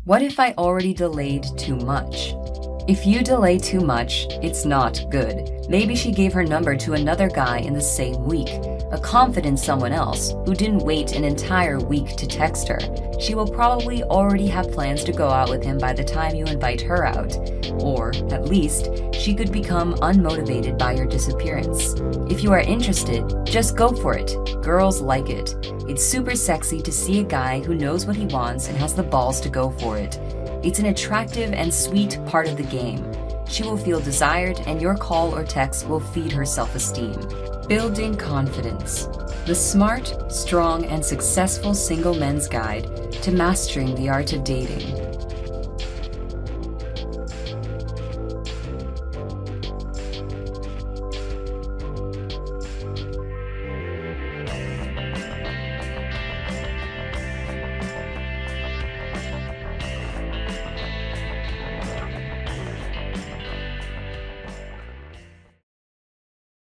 What if I already delayed too much? If you delay too much, it's not good. Maybe she gave her number to another guy in the same week, a confident someone else who didn't wait an entire week to text her. She will probably already have plans to go out with him by the time you invite her out. Or, at least, she could become unmotivated by your disappearance. If you are interested, just go for it. Girls like it. It's super sexy to see a guy who knows what he wants and has the balls to go for it. It's an attractive and sweet part of the game. She will feel desired, and your call or text will feed her self-esteem. Building confidence. The smart, strong, and successful single men's guide to mastering the art of dating.